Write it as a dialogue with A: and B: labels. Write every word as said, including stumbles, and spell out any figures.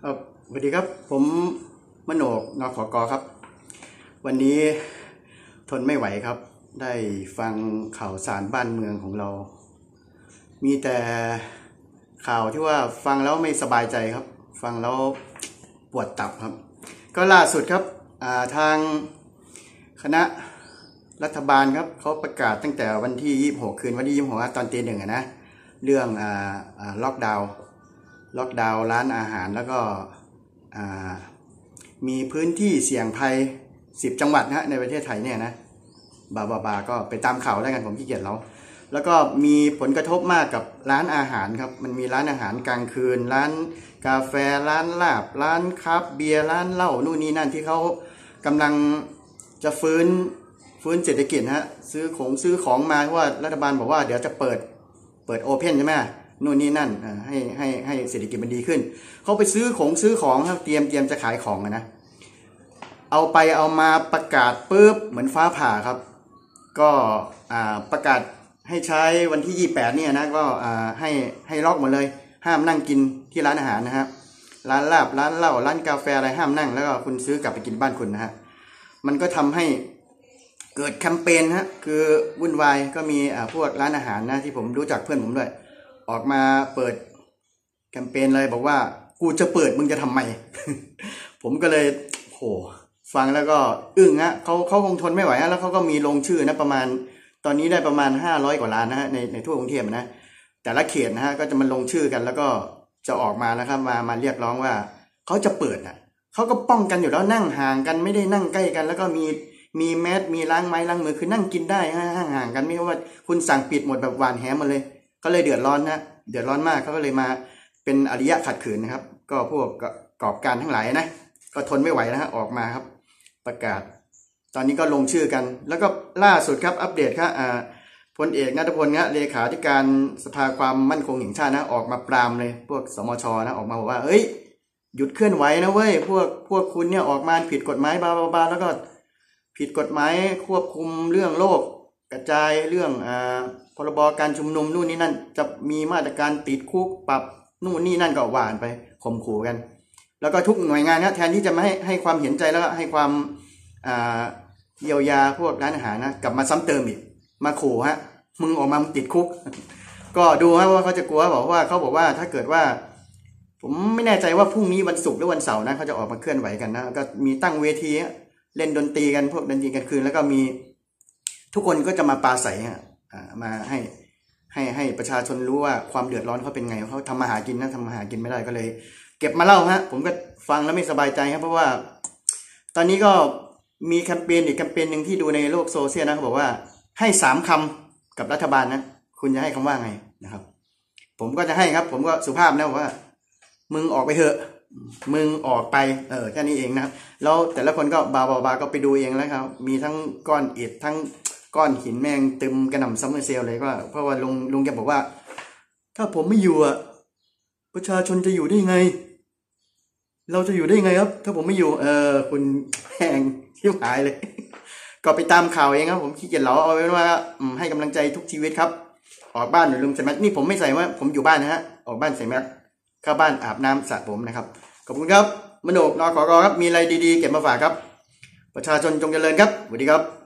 A: ครับสวัสดีครับผมมโนกนขกครับวันนี้ทนไม่ไหวครับได้ฟังข่าวสารบ้านเมืองของเรามีแต่ข่าวที่ว่าฟังแล้วไม่สบายใจครับฟังแล้วปวดตับครับก็ล่าสุดครับทางคณะรัฐบาลครับเขาประกาศตั้งแต่วันที่ยี่สิบหกคืนวันที่ยี่สิบหกตอนตีหนึ่งนะเรื่องล็อกดาวน์ล็อกดาวน์ร้านอาหารแล้วก็มีพื้นที่เสี่ยงภัยสิบจังหวัดนะในประเทศไทยเนี่ยนะบาบาบาก็ไปตามข่าวแล้วกันผมขี้เกียจแล้วแล้วก็มีผลกระทบมากกับร้านอาหารครับมันมีร้านอาหารกลางคืนร้านกาแฟร้านลาบร้านคราฟต์เบียร์ร้านเหล้านู่นนี่นั่นที่เขากำลังจะฟื้นฟื้นเศรษฐกิจฮะซื้อของซื้อของมาเพราะว่ารัฐบาลบอกว่าเดี๋ยวจะเปิดเปิดโอเพนใช่ไหมนู่นนี่นั่นให้ให้ให้เศรษฐกิจมันดีขึ้นเขาไปซื้อของซื้อของครับเตรียมเตรียมจะขายของนะเอาไปเอามาประกาศปุ๊บเหมือนฟ้าผ่าครับก็ประกาศให้ใช้วันที่ยี่สิบแปดเนี่ยนะก็ให้ให้ล็อกหมดเลยห้ามนั่งกินที่ร้านอาหารนะฮะร้านลาบร้านเหล้าร้านกาแฟอะไรห้ามนั่งแล้วก็คุณซื้อกลับไปกินบ้านคุณนะฮะมันก็ทำให้เกิดแคมเปญฮะคือวุ่นวายก็มีพวกร้านอาหารนะที่ผมรู้จักเพื่อนผมด้วยออกมาเปิดแคมเปญเลยบอกว่ากูจะเปิดมึงจะทำไม ผมก็เลยโหฟังแล้วก็อึ้งฮะเขาเขาคงทนไม่ไหวฮะแล้วเขาก็มีลงชื่อนะประมาณตอนนี้ได้ประมาณห้าร้อยกว่าล้านนะฮะในในทั่วกรุงเทพนะแต่ละเขตนะฮะก็จะมาลงชื่อกันแล้วก็จะออกมานะครับมามาเรียกร้องว่าเขาจะเปิดอ่ะเขาก็ป้องกันอยู่แล้วนั่งห่างกันไม่ได้นั่งใกล้กันแล้วก็มีมีแมสมีล้างไม้ล้างมือคือนั่งกินได้ห่างๆกันไม่ใช่ว่าคุณสั่งปิดหมดแบบหวานแหมาเลยก็เลยเดือดร้อนนะเดือดร้อนมากเขาก็เลยมาเป็นอริยะขัดขืนนะครับก็พวกประกอบการทั้งหลายนะก็ทนไม่ไหวนะฮะออกมาครับประกาศตอนนี้ก็ลงชื่อกันแล้วก็ล่าสุดครับอัปเดตครับพลเอกณัฐพลนะเลขาธิการสภาความมั่นคงแห่งชาตินะออกมาปรามเลยพวกสมชนะออกมาบอกว่าเอ้ยหยุดเคลื่อนไหวนะเว้ยพวกพวกคุณเนี่ยออกมาผิดกฎหมายบาบาแล้วก็ผิดกฎหมายควบคุมเรื่องโรคกระจายเรื่องอ่าพรบการชุมนุมนู่นนี่นั่นจะมีมาตรการติดคุกปรับนู่นนี่นั่นก็ว่ากันไปข่มขู่กันแล้วก็ทุกหน่วยงานนะแทนที่จะมาให้ให้ความเห็นใจแล้วก็ให้ความอ่าเยียวยาพวกร้านอาหารนะกลับมาซ้ำเติมอีกมาขู่ฮะมึงออกมามึงติดคุก ก็ดูฮะว่าเขาจะกลัวบอกว่าเขาบอกว่าถ้าเกิดว่าผมไม่แน่ใจว่าพรุ่งนี้วันศุกร์หรือวันเสาร์นะเขาจะออกมาเคลื่อนไหวกันนะก็มีตั้งเวทีเล่นดนตรีกันพวกดนตรีกันคืนแล้วก็มีทุกคนก็จะมาปราศัยฮะมาให้ให้ให้ประชาชนรู้ว่าความเดือดร้อนเขาเป็นไงเขาทำมาหากินนะทำมาหากินไม่ได้ก็เลยเก็บมาเล่าฮะผมก็ฟังแล้วไม่สบายใจครับเพราะว่าตอนนี้ก็มีแคมเปญอีกแคมเปญหนึ่งที่ดูในโลกโซเชียลนะเขาบอกว่าให้สามคำกับรัฐบาลนะคุณจะให้คำว่าไงนะครับผมก็จะให้ครับผมก็สุภาพนะว่ามึงออกไปเถอะมึงออกไปเออแค่นี้เองนะครับแล้วแต่ละคนก็บาบาบาก็ไปดูเองแล้วครับมีทั้งก้อนอิฐทั้งก้อนหินแมงตึมกระหน่ำซัมเมอร์เซลเลยก็เพราะว่าลุงลุงแกบอกว่าถ้าผมไม่อยู่อ่ะประชาชนจะอยู่ได้ไงเราจะอยู่ได้ไงครับถ้าผมไม่อยู่เออคุณแหงชิบหายเลยก็ไปตามข่าวเองครับผมขี้เกียจเหลาเอาไว้ว่าให้กำลังใจทุกชีวิตครับออกบ้านหรือลืมใส่แมสนี่ผมไม่ใส่ว่าผมอยู่บ้านนะฮะออกบ้านใส่แมสเข้าบ้านอาบน้ำสระผมนะครับขอบคุณครับมโนกนขกครับมีอะไรดีๆเก็บมาฝากครับประชาชนจงเจริญครับสวัสดีครับ